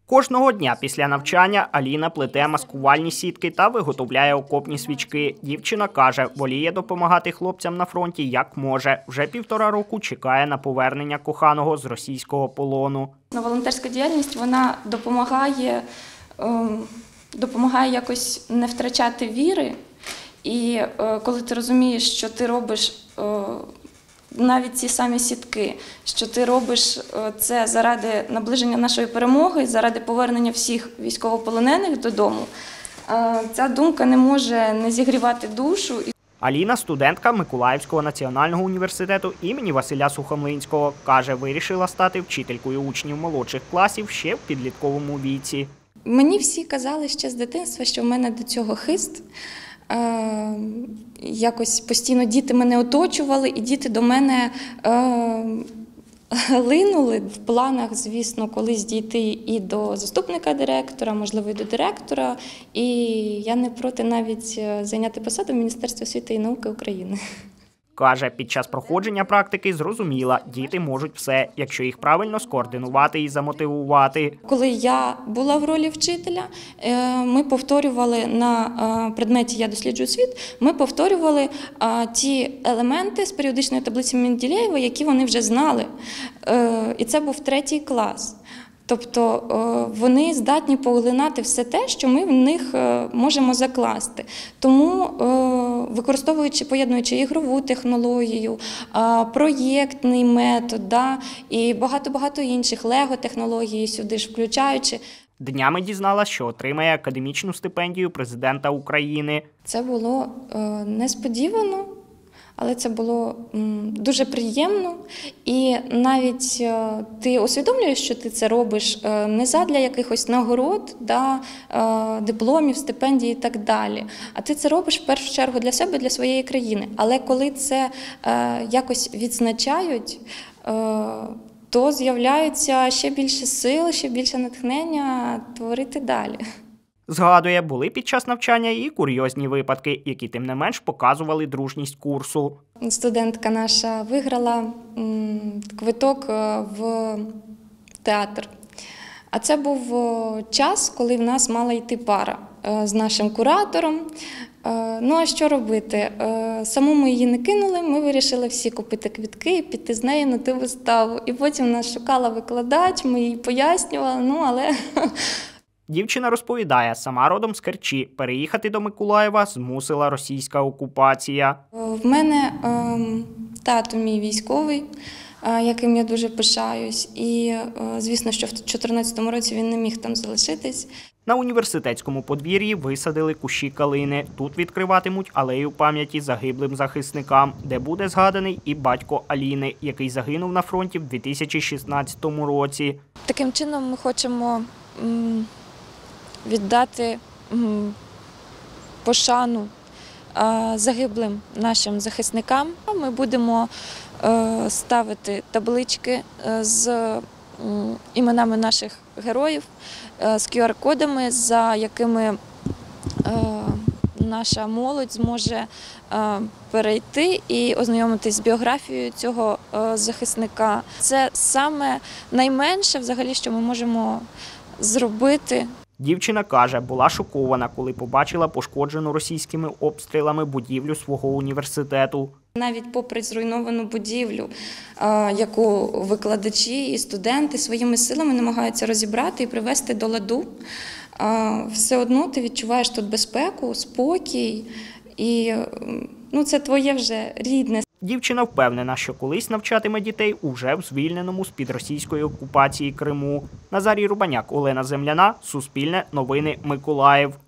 Кожного дня після навчання Аліна плете маскувальні сітки та виготовляє окопні свічки. Дівчина каже, воліє допомагати хлопцям на фронті як може. Вже 1,5 року чекає на повернення коханого з російського полону. Волонтерська діяльність, вона допомагає якось не втрачати віри. І коли ти розумієш, що ти робиш навіть ці самі сітки, що ти робиш це заради наближення нашої перемоги, заради повернення всіх військовополонених додому, ця думка не може не зігрівати душу. Аліна – студентка Миколаївського національного університету імені Василя Сухомлинського. Каже, вирішила стати вчителькою учнів молодших класів ще в підлітковому віці. Мені всі казали ще з дитинства, що в мене до цього хист. Якось постійно діти мене оточували, і діти до мене линули в планах, звісно, колись дійти і до заступника директора, можливо, і до директора. І я не проти навіть зайняти посаду в Міністерстві освіти і науки України. Каже, під час проходження практики зрозуміла, діти можуть все, якщо їх правильно скоординувати і замотивувати. Коли я була в ролі вчителя, ми повторювали на предметі «Я досліджую світ», ми повторювали ті елементи з періодичної таблиці Менделєєва, які вони вже знали. І це був 3 клас. Тобто вони здатні поглинати все те, що ми в них можемо закласти. Тому, поєднуючи ігрову технологію, проєктний метод і багато-багато інших, лего-технології сюди ж включаючи. Днями дізналась, що отримає академічну стипендію президента України. Це було несподівано. Але це було дуже приємно, і навіть ти усвідомлюєш, що ти це робиш не задля якихось нагород, дипломів, стипендій і так далі, а ти це робиш в першу чергу для себе, для своєї країни. Але коли це якось відзначають, то з'являється ще більше сил, ще більше натхнення творити далі. Згадує, були під час навчання і курйозні випадки, які тим не менш показували дружність курсу. Студентка наша виграла квиток в театр. А це був час, коли в нас мала йти пара з нашим куратором. Ну а що робити? Саму ми її не кинули, ми вирішили всі купити квитки і піти з нею на ту виставу. І потім нас шукала викладач, ми їй пояснювали, але... Дівчина розповідає, сама родом з Керчі. Переїхати до Миколаєва змусила російська окупація. В мене тато мій військовий, яким я дуже пишаюсь. І, звісно, що в 2014 році він не міг там залишитись. На університетському подвір'ї висадили кущі калини. Тут відкриватимуть алею пам'яті загиблим захисникам, де буде згаданий і батько Аліни, який загинув на фронті в 2016 році. Таким чином ми хочемо віддати пошану загиблим нашим захисникам. Ми будемо ставити таблички з іменами наших героїв, з QR-кодами, за якими наша молодь зможе перейти і ознайомитись з біографією цього захисника. Це саме найменше, взагалі, що ми можемо зробити. Дівчина каже, була шокована, коли побачила пошкоджену російськими обстрілами будівлю свого університету. Навіть попри зруйновану будівлю, яку викладачі і студенти своїми силами намагаються розібрати і привести до ладу, все одно ти відчуваєш тут безпеку, спокій, і це твоє вже рідне. Дівчина впевнена, що колись навчатиме дітей уже в звільненому з-під російської окупації Криму. Назарій Рубаняк, Олена Земляна, Суспільне, Новини, Миколаїв.